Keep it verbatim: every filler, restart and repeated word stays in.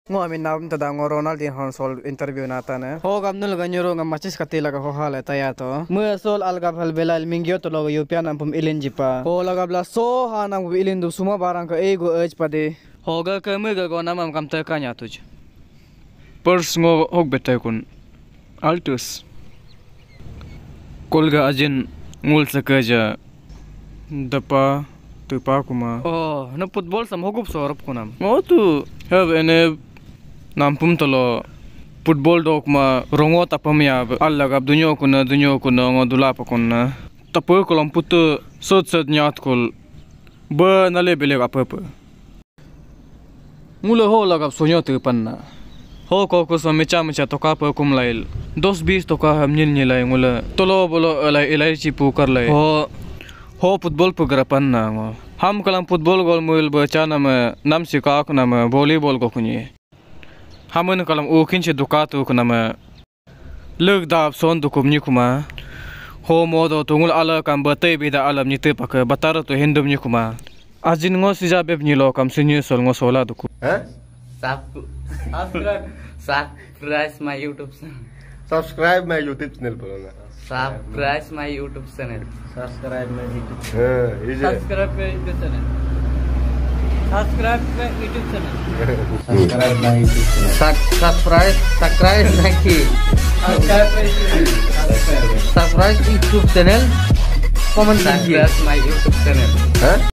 Ngo amin nam tada ngo Ronaldinho sol interview nata ne. Ho gam nul ganyuro ngam machis katila ka ho hale taya to. Mu sol alga phal belal mingyo to logo yupian am pum ilin jipa. Ho laga bla so ha nam ilin du suma barang ka ego ej pade. Ho ga ka mu ga go nam am kam ta ka nya tuj. Pers ngo hok betai kun. Altus. Kolga ajin ngul sakaja. Dapa tupa kuma. Oh, na football sam hogup sorop kunam. Ngo tu have ene nampum tolo football dok ma rongo tapam ya alla gab dunyo kuna dunyo kuna ngo dula pa kuna tapo kolam putu sot sot nyat kol ba nale bele apa apa mula ho lagab sonyo te panna ho ko ko so mecha mecha to ka pa kum lail dos बीस to ka ham nil nilai ngula tolo bolo alai elai chipu kar lai ho ho football pugra panna ngo ham kalam football gol muil ba chana ma nam sika kuna ma volleyball ko kunye Hamun kalam ukin si dukatu kuna ma leg dap son dukum ni kuma ho modo tungul ala kam batay bida alam ni te pak batar to hindum ni kuma ajin ngo si jabe ni lo kam sinyu sol ngo sola duku Huh? Subscribe subscribe my YouTube channel. Subscribe my YouTube channel बोलो ना Subscribe my YouTube channel. Subscribe my YouTube. हाँ ये Subscribe my YouTube channel. Subscribe my YouTube channel. Subscribe my YouTube channel. Subscribe subscribe नहीं. Subscribe YouTube channel. Comment subscribe my YouTube channel. हाँ